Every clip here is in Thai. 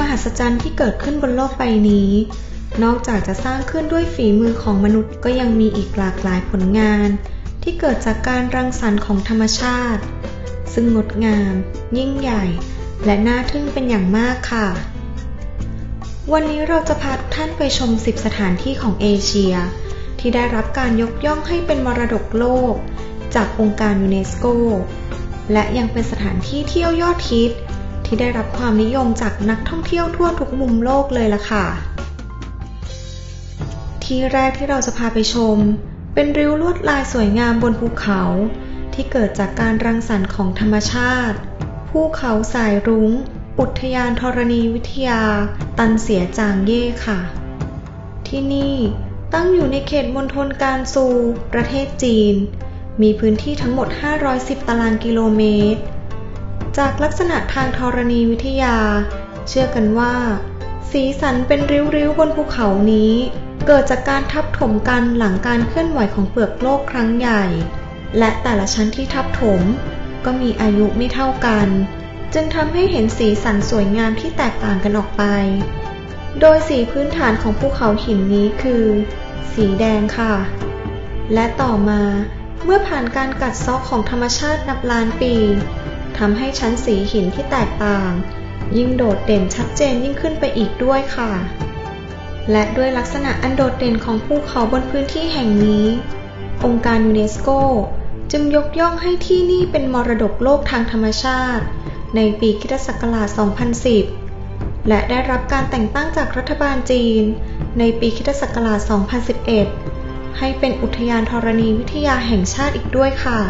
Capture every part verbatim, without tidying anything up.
หัศจรรย์ที่เกิดขึ้นบนโลกใบนี้นอกจากจะสร้างขึ้นด้วยฝีมือของมนุษย์ก็ยังมีอีกหลากหลายผลงานที่เกิดจากการรังสรรค์ของธรรมชาติซึ่งงดงามยิ่งใหญ่และน่าทึ่งเป็นอย่างมากค่ะวันนี้เราจะพาทุกท่านไปชมสิบสถานที่ของเอเชียที่ได้รับการยกย่องให้เป็นมรดกโลกจากองค์การยูเนสโกและยังเป็นสถานที่เที่ยวยอดฮิตที่ได้รับความนิยมจากนักท่องเที่ยวทั่วทุกมุมโลกเลยล่ะค่ะที่แรกที่เราจะพาไปชมเป็นริ้วลวดลายสวยงามบนภูเขาที่เกิดจากการรังสรรค์ของธรรมชาติภูเขาสายรุ้งอุทยานธรณีวิทยาตันเสียจางเย่ค่ะที่นี่ตั้งอยู่ในเขตมณฑลกานซูประเทศจีนมีพื้นที่ทั้งหมดห้าร้อยสิบตารางกิโลเมตรจากลักษณะทางธรณีวิทยาเชื่อกันว่าสีสันเป็นริ้วๆบนภูเขานี้เกิดจากการทับถมกันหลังการเคลื่อนไหวของเปลือกโลกครั้งใหญ่และแต่ละชั้นที่ทับถมก็มีอายุไม่เท่ากันจึงทำให้เห็นสีสันสวยงามที่แตกต่างกันออกไปโดยสีพื้นฐานของภูเขาหินนี้คือสีแดงค่ะและต่อมาเมื่อผ่านการกัดเซาะของธรรมชาตินับล้านปีทำให้ชั้นสีหินที่แตกต่างยิ่งโดดเด่นชัดเจนยิ่งขึ้นไปอีกด้วยค่ะและด้วยลักษณะอันโดดเด่นของภูเขาบนพื้นที่แห่งนี้องค์การยูเนสโกจึงยกย่องให้ที่นี่เป็นมรดกโลกทางธรรมชาติในปีค.ศ. สองพันสิบและได้รับการแต่งตั้งจากรัฐบาลจีนในปีค.ศ. สองพันสิบเอ็ดให้เป็นอุทยานธรณีวิทยาแห่งชาติอีกด้วยค่ะ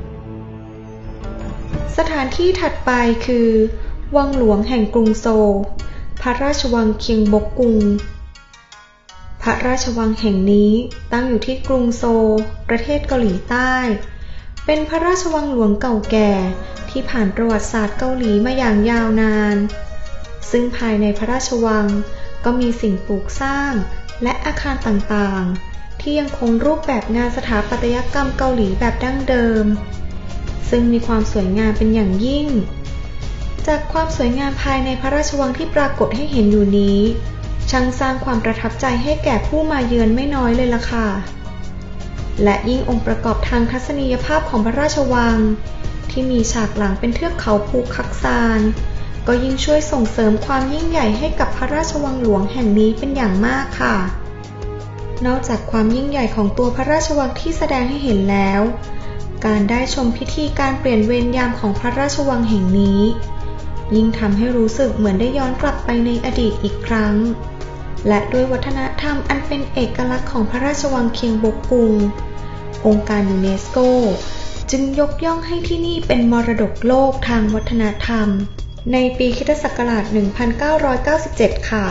สถานที่ถัดไปคือวังหลวงแห่งกรุงโซลพระราชวังเคียงบกกุงพระราชวังแห่งนี้ตั้งอยู่ที่กรุงโซลประเทศเกาหลีใต้เป็นพระราชวังหลวงเก่าแก่ที่ผ่านประวัติศาสตร์เกาหลีมาอย่างยาวนานซึ่งภายในพระราชวังก็มีสิ่งปลูกสร้างและอาคารต่างๆที่ยังคงรูปแบบงานสถาปัตยกรรมเกาหลีแบบดั้งเดิมซึ่งมีความสวยงามเป็นอย่างยิ่งจากความสวยงามภายในพระราชวังที่ปรากฏให้เห็นอยู่นี้ช่างสร้างความประทับใจให้แก่ผู้มาเยือนไม่น้อยเลยล่ะค่ะและยิ่งองค์ประกอบทางทัศนียภาพของพระราชวังที่มีฉากหลังเป็นเทือกเขาภูคักซานก็ยิ่งช่วยส่งเสริมความยิ่งใหญ่ให้กับพระราชวังหลวงแห่งนี้เป็นอย่างมากค่ะนอกจากความยิ่งใหญ่ของตัวพระราชวังที่แสดงให้เห็นแล้วการได้ชมพิธีการเปลี่ยนเวรยามของพระราชวังแห่งนี้ยิ่งทำให้รู้สึกเหมือนได้ย้อนกลับไปในอดีตอีกครั้งและด้วยวัฒนธรรมอันเป็นเอกลักษณ์ของพระราชวังเคียงบกกุงองค์การยูเนสโกจึงยกย่องให้ที่นี่เป็นมรดกโลกทางวัฒนธรรมในปีค.ศ. หนึ่งพันเก้าร้อยเก้าสิบเจ็ดค่ะ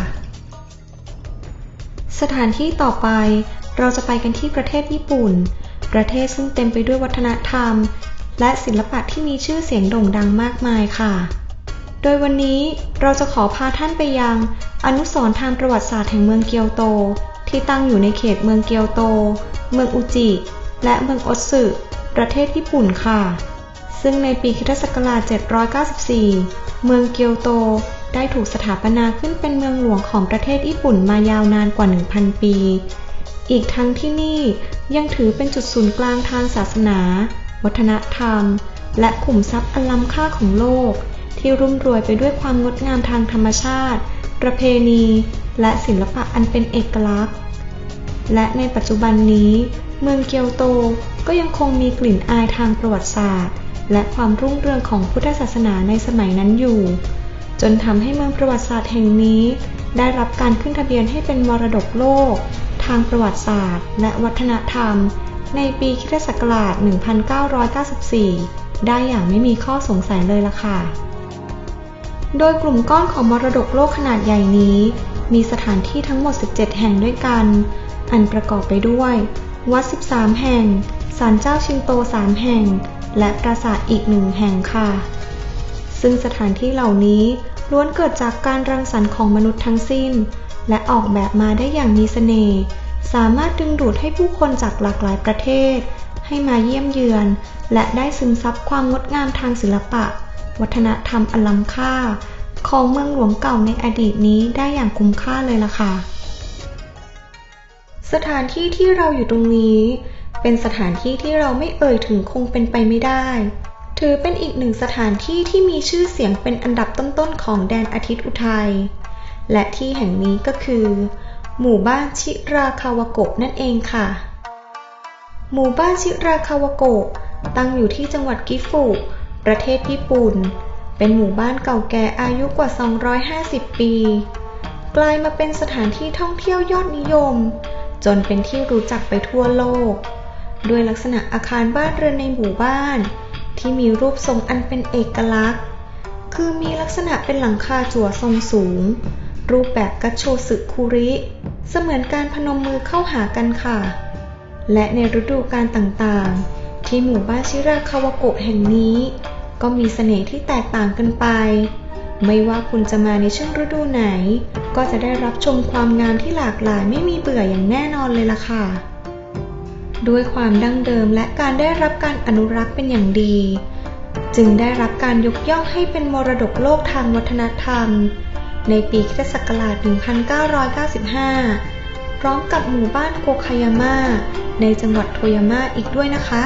สถานที่ต่อไปเราจะไปกันที่ประเทศญี่ปุ่นประเทศซึ่งเต็มไปด้วยวัฒนธรรมและศิลปะที่มีชื่อเสียงโด่งดังมากมายค่ะโดยวันนี้เราจะขอพาท่านไปยังอนุสรณ์ทางประวัติศาสตร์แห่งเมืองเกียวโตที่ตั้งอยู่ในเขตเมืองเกียวโตเมืองอุจิและเมืองโอสึประเทศญี่ปุ่นค่ะซึ่งในปีค.ศ. เจ็ดร้อยเก้าสิบสี่เมืองเกียวโตได้ถูกสถาปนาขึ้นเป็นเมืองหลวงของประเทศญี่ปุ่นมายาวนานกว่า หนึ่งพัน ปีอีกทั้งที่นี่ยังถือเป็นจุดศูนย์กลางทางศาสนาวัฒนธรรมและขุมทรัพย์อันล้ำค่าของโลกที่รุ่มรวยไปด้วยความงดงามทางธรรมชาติประเพณีและศิลปะอันเป็นเอกลักษณ์และในปัจจุบันนี้เมืองเกียวโตก็ยังคงมีกลิ่นอายทางประวัติศาสตร์และความรุ่งเรืองของพุทธศาสนาในสมัยนั้นอยู่จนทำให้เมืองประวัติศาสตร์แห่งนี้ได้รับการขึ้นทะเบียนให้เป็นมรดกโลกทางประวัติศาสตร์และวัฒนธรรมในปีค.ศ. หนึ่งพันเก้าร้อยเก้าสิบสี่ได้อย่างไม่มีข้อสงสัยเลยล่ะค่ะโดยกลุ่มก้อนของมรดกโลกขนาดใหญ่นี้มีสถานที่ทั้งหมดสิบเจ็ดแห่งด้วยกันอันประกอบไปด้วยวัดสิบสามแห่งศาลเจ้าชินโตสามแห่งและปราสาทอีกหนึ่งแห่งค่ะซึ่งสถานที่เหล่านี้ล้วนเกิดจากการรังสรรค์ของมนุษย์ทั้งสิ้นและออกแบบมาได้อย่างมีเสน่ห์สามารถดึงดูดให้ผู้คนจากหลากหลายประเทศให้มาเยี่ยมเยือนและได้ซึมซับความงดงามทางศิลปะวัฒนธรรมอันล้ำค่าของเมืองหลวงเก่าในอดีตนี้ได้อย่างคุ้มค่าเลยล่ะค่ะสถานที่ที่เราอยู่ตรงนี้เป็นสถานที่ที่เราไม่เอ่ยถึงคงเป็นไปไม่ได้ถือเป็นอีกหนึ่งสถานที่ที่มีชื่อเสียงเป็นอันดับต้นๆของแดนอาทิตย์อุทัยและที่แห่งนี้ก็คือหมู่บ้านชิราคาวาโกะนั่นเองค่ะหมู่บ้านชิราคาวาโกะตั้งอยู่ที่จังหวัดกิฟุประเทศญี่ปุ่นเป็นหมู่บ้านเก่าแก่อายุกว่าสองร้อยห้าสิบปีกลายมาเป็นสถานที่ท่องเที่ยวยอดนิยมจนเป็นที่รู้จักไปทั่วโลกด้วยลักษณะอาคารบ้านเรือนในหมู่บ้านที่มีรูปทรงอันเป็นเอกลักษณ์คือมีลักษณะเป็นหลังคาจั่วทรงสูงรูปแบบกัชโชสึคุริเสมือนการพนมมือเข้าหากันค่ะและในฤดูกาลต่างๆที่หมู่บ้านชิราคาวาโกะแห่งนี้ก็มีเสน่ห์ที่แตกต่างกันไปไม่ว่าคุณจะมาในช่วงฤดูไหนก็จะได้รับชมความงามที่หลากหลายไม่มีเบื่ออย่างแน่นอนเลยล่ะค่ะด้วยความดั้งเดิมและการได้รับการอนุรักษ์เป็นอย่างดีจึงได้รับการยกย่องให้เป็นมรดกโลกทางวัฒนธรรมในปีค.ศ. หนึ่งพันเก้าร้อยเก้าสิบห้าพร้อมกับหมู่บ้านโกคายามะในจังหวัดโทยามะอีกด้วยนะคะ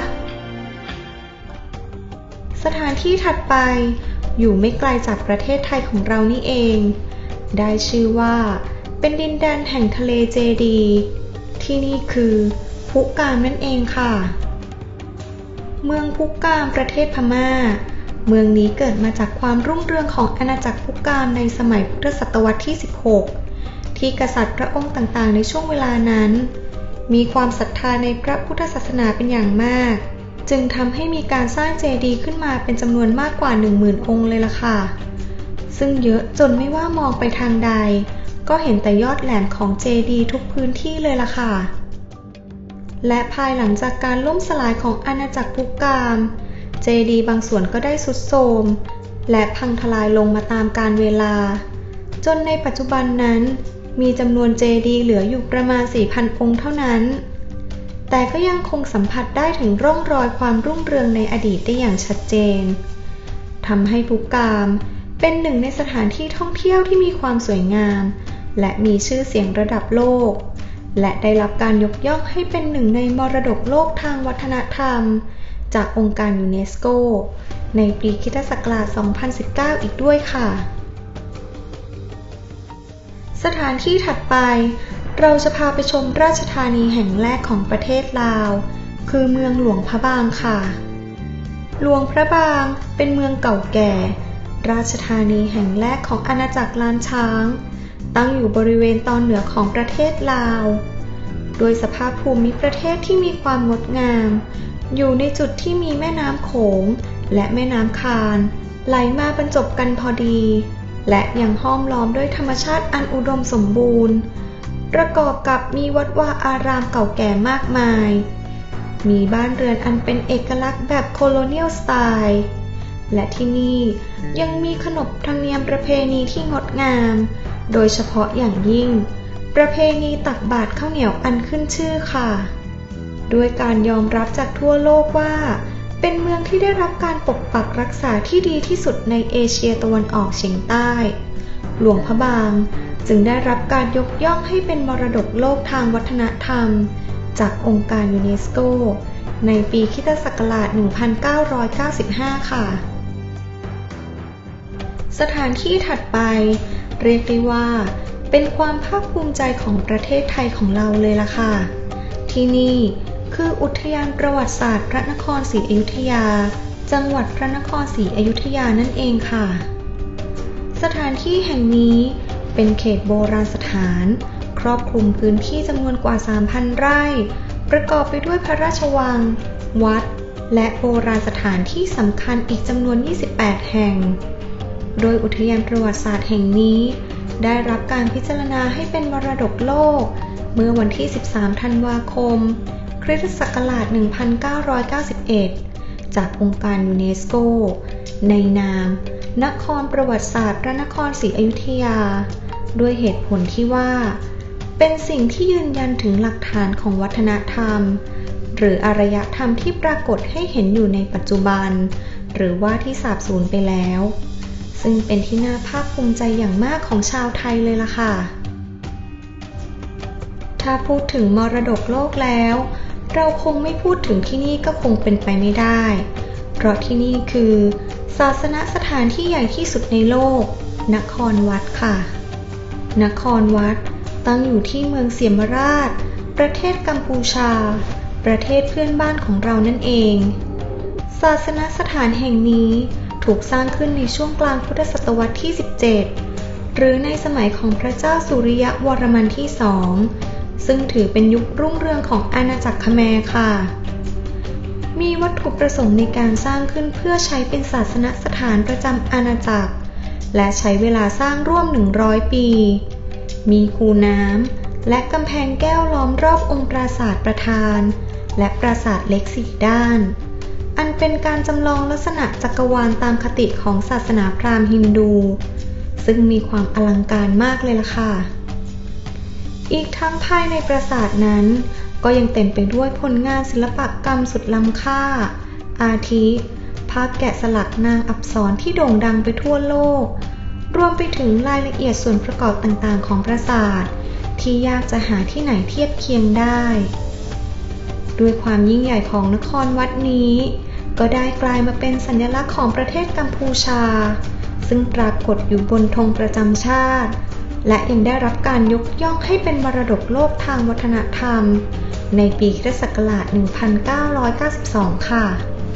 สถานที่ถัดไปอยู่ไม่ไกลจากประเทศไทยของเรานี่เองได้ชื่อว่าเป็นดินแดนแห่งทะเลเจดีที่นี่คือพุกามนั่นเองค่ะเมืองพุกามประเทศพม่าเมืองนี้เกิดมาจากความรุ่งเรืองของอาณาจักรพุกามในสมัยพุทธศตวรรษที่สิบหกที่กษัตริย์พระองค์ต่างๆในช่วงเวลานั้นมีความศรัทธาในพระพุทธศาสนาเป็นอย่างมากจึงทำให้มีการสร้างเจดีย์ขึ้นมาเป็นจำนวนมากกว่า หนึ่งหมื่น องค์เลยล่ะค่ะซึ่งเยอะจนไม่ว่ามองไปทางใดก็เห็นแต่ยอดแหลมของเจดีย์ทุกพื้นที่เลยล่ะค่ะและภายหลังจากการล่มสลายของอาณาจักรพุกามเจดีย์บางส่วนก็ได้ทรุดโทรมและพังทลายลงมาตามกาลเวลาจนในปัจจุบันนั้นมีจำนวนเจดีย์เหลืออยู่ประมาณ สี่พัน องค์เท่านั้นแต่ก็ยังคงสัมผัสได้ถึงร่องรอยความรุ่งเรืองในอดีตได้อย่างชัดเจนทำให้พุกามเป็นหนึ่งในสถานที่ท่องเที่ยวที่มีความสวยงามและมีชื่อเสียงระดับโลกและได้รับการยกย่องให้เป็นหนึ่งในมรดกโลกทางวัฒนธรรมจากองค์การยูเนสโกในปีค.ศ. สองพันสิบเก้าอีกด้วยค่ะสถานที่ถัดไปเราจะพาไปชมราชธานีแห่งแรกของประเทศลาวคือเมืองหลวงพระบางค่ะหลวงพระบางเป็นเมืองเก่าแก่ราชธานีแห่งแรกของอาณาจักรล้านช้างตั้งอยู่บริเวณตอนเหนือของประเทศลาวโดยสภาพภูมิประเทศที่มีความงดงามอยู่ในจุดที่มีแม่น้ำโขงและแม่น้ำคานไหลมาบรรจบกันพอดีและยังห้อมล้อมด้วยธรรมชาติอันอุดมสมบูรณ์ประกอบกับมีวัดวาอารามเก่าแก่มากมายมีบ้านเรือนอันเป็นเอกลักษณ์แบบโคโลเนียลสไตล์และที่นี่ยังมีขนบธรรมเนียมประเพณีที่งดงามโดยเฉพาะอย่างยิ่งประเพณีตักบาตรข้าวเหนียวอันขึ้นชื่อค่ะด้วยการยอมรับจากทั่วโลกว่าเป็นเมืองที่ได้รับการปกปักรักษาที่ดีที่สุดในเอเชียตะวันออกเฉียงใต้หลวงพระบางจึงได้รับการยกย่องให้เป็นมรดกโลกทางวัฒนธรรมจากองค์การยูเนสโกในปีค.ศ. หนึ่งพันเก้าร้อยเก้าสิบห้าค่ะสถานที่ถัดไปเรียกได้ว่าเป็นความภาคภูมิใจของประเทศไทยของเราเลยล่ะค่ะที่นี่คืออุทยานประวัติศาสตร์พระนครศรีอยุธยาจังหวัดพระนครศรีอยุธยานั่นเองค่ะสถานที่แห่งนี้เป็นเขตโบราณสถานครอบคลุมพื้นที่จำนวนกว่า สามพัน ไร่ประกอบไปด้วยพระราชวังวัดและโบราณสถานที่สำคัญอีกจำนวนยี่สิบแปดแห่งโดยอุทยานประวัติศาสตร์แห่งนี้ได้รับการพิจารณาให้เป็นมรดกโลกเมื่อวันที่สิบสามธันวาคมคริสตศักราชหนึ่งพันเก้าร้อยเก้าสิบเอ็ดจากองค์การยูเนสโกในนามนครประวัติศาสตร์พระนครศรีอยุธยาด้วยเหตุผลที่ว่าเป็นสิ่งที่ยืนยันถึงหลักฐานของวัฒนธรรมหรืออารยธรรมที่ปรากฏให้เห็นอยู่ในปัจจุบันหรือว่าที่สาบสูญไปแล้วซึ่งเป็นที่น่าภาคภูมิใจอย่างมากของชาวไทยเลยล่ะค่ะถ้าพูดถึงมรดกโลกแล้วเราคงไม่พูดถึงที่นี่ก็คงเป็นไปไม่ได้เพราะที่นี่คือศาสนสถานที่ใหญ่ที่สุดในโลกนครวัดค่ะนครวัดตั้งอยู่ที่เมืองเสียมราชประเทศกัมพูชาประเทศเพื่อนบ้านของเรานั่นเองศาสนสถานแห่งนี้ถูกสร้างขึ้นในช่วงกลางพุทธศตวรรษที่สิบเจ็ดหรือในสมัยของพระเจ้าสุริยวรมันที่สองซึ่งถือเป็นยุครุ่งเรืองของอาณาจักรเขมรค่ะมีวัตถุประสงค์ในการสร้างขึ้นเพื่อใช้เป็นศาสนสถานประจำอาณาจักรและใช้เวลาสร้างร่วมหนึ่งร้อยปีมีคูน้ำและกำแพงแก้วล้อมรอบองค์ปราสาทประธานและปราสาทเล็กสี่ด้านอันเป็นการจำลองลักษณะจักรวาลตามคติของศาสนาพราหมณ์ฮินดูซึ่งมีความอลังการมากเลยล่ะค่ะอีกทั้งภายในปราสาทนั้นก็ยังเต็มไปด้วยผลงานศิลปกรรมสุดล้ำค่าอาทิภาพแกะสลักนางอัปสรที่โด่งดังไปทั่วโลกรวมไปถึงรายละเอียดส่วนประกอบต่างๆของปราสาทที่ยากจะหาที่ไหนเทียบเคียงได้ด้วยความยิ่งใหญ่ของนครวัดนี้ก็ได้กลายมาเป็นสัญลักษณ์ของประเทศกัมพูชาซึ่งปรากฏอยู่บนธงประจำชาติและยังได้รับการยกย่องให้เป็นมรดกโลกทางวัฒนธรรมในปีค.ศ. หนึ่งพันเก้าร้อยเก้าสิบสอง ค่ะ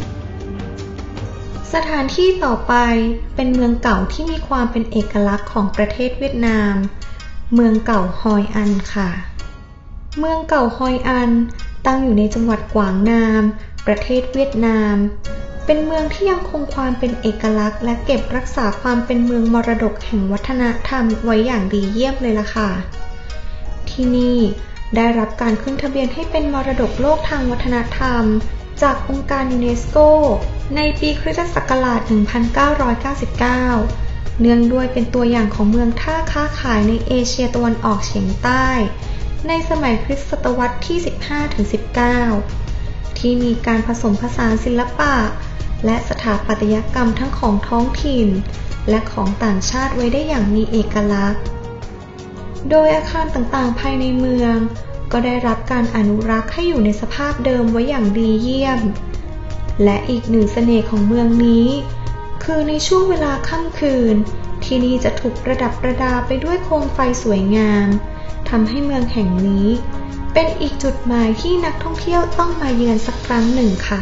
สถานที่ต่อไปเป็นเมืองเก่าที่มีความเป็นเอกลักษณ์ของประเทศเวียดนามเมืองเก่าฮอยอันค่ะเมืองเก่าฮอยอันตั้งอยู่ในจังหวัดกวางนามประเทศเวียดนามเป็นเมืองที่ยังคงความเป็นเอกลักษณ์และเก็บรักษาความเป็นเมืองมรดกแห่งวัฒนธรรมไว้อย่างดีเยี่ยมเลยล่ะค่ะที่นี่ได้รับการขึ้นทะเบียนให้เป็นมรดกโลกทางวัฒนธรรมจากองค์การยูเนสโกในปีค.ศ. หนึ่งพันเก้าร้อยเก้าสิบเก้าเนื่องด้วยเป็นตัวอย่างของเมืองท่าค้าขายในเอเชียตะวันออกเฉียงใต้ในสมัยคริสตศตวรรษที่ สิบห้าถึงสิบเก้า ที่มีการผสมผสานศิลปะและสถาปัตยกรรมทั้งของท้องถิ่นและของต่างชาติไว้ได้อย่างมีเอกลักษณ์โดยอาคารต่างๆภายในเมืองก็ได้รับการอนุรักษ์ให้อยู่ในสภาพเดิมไว้อย่างดีเยี่ยมและอีกหนึ่งเสน่ห์ของเมืองนี้คือในช่วงเวลาค่ำคืนที่นี่จะถูกประดับประดาไปด้วยโคมไฟสวยงามทำให้เมืองแห่งนี้เป็นอีกจุดหมายที่นักท่องเที่ยวต้องมาเยือนสักครั้งหนึ่งค่ะ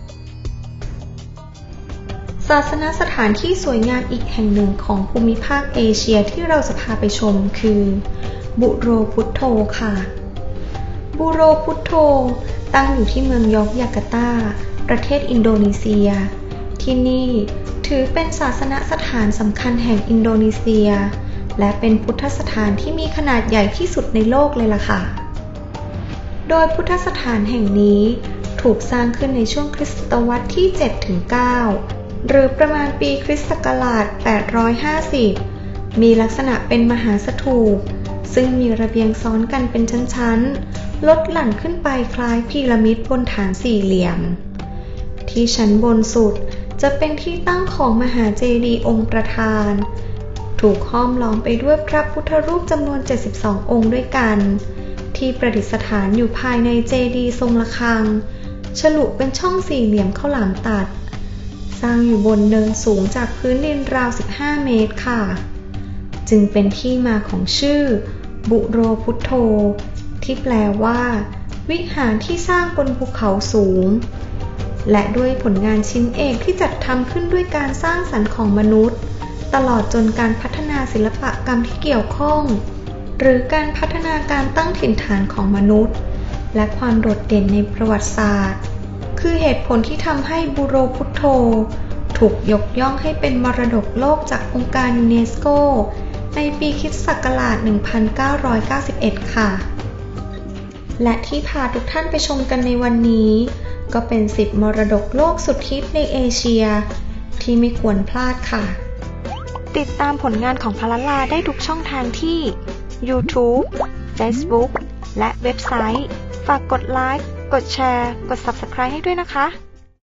ศาสนสถานที่สวยงามอีกแห่งหนึ่งของภูมิภาคเอเชียที่เราจะพาไปชมคือบุโรพุตโธค่ะบุโรพุตโธตั้งอยู่ที่เมืองยอกจาการ์ตาประเทศอินโดนีเซียที่นี่ถือเป็นศาสนสถานสำคัญแห่งอินโดนีเซียและเป็นพุทธสถานที่มีขนาดใหญ่ที่สุดในโลกเลยล่ะค่ะโดยพุทธสถานแห่งนี้ถูกสร้างขึ้นในช่วงคริสตศตวรรษที่ เจ็ดถึงเก้า หรือประมาณปีคริสต์ศักราช แปดร้อยห้าสิบ มีลักษณะเป็นมหาสถูปซึ่งมีระเบียงซ้อนกันเป็นชั้นๆลดหลั่นขึ้นไปคล้ายพีระมิดบนฐานสี่เหลี่ยมที่ชั้นบนสุดจะเป็นที่ตั้งของมหาเจดีย์องค์ประธานถูกห้อมล้อมไปด้วยพระพุทธรูปจำนวนเจ็ดสิบสององค์ด้วยกันที่ประดิษฐานอยู่ภายในเจดีย์ทรงระฆังฉลุเป็นช่องสี่เหลี่ยมข้าวหลามตัดสร้างอยู่บนเนินสูงจากพื้นดินราวสิบห้าเมตรค่ะจึงเป็นที่มาของชื่อบุโรพุตโธที่แปลว่าวิหารที่สร้างบนภูเขาสูงและด้วยผลงานชิ้นเอกที่จัดทำขึ้นด้วยการสร้างสรรค์ของมนุษย์ตลอดจนการพัฒนาศิลปกรรมที่เกี่ยวข้องหรือการพัฒนาการตั้งถิ่นฐานของมนุษย์และความโดดเด่นในประวัติศาสตร์คือเหตุผลที่ทำให้บุโรพุตโธถูกยกย่องให้เป็นมรดกโลกจากองค์การยูเนสโกในปีค.ศ. หนึ่งพันเก้าร้อยเก้าสิบเอ็ด ค่ะและที่พาทุกท่านไปชมกันในวันนี้ก็เป็นสิบมรดกโลกสุดฮิตในเอเชียที่ไม่ควรพลาดค่ะติดตามผลงานของพลลาได้ทุกช่องทางที่ YouTube, Facebook และเว็บไซต์ฝากกดไลค์กดแชร์กด Subscribe ให้ด้วยนะคะ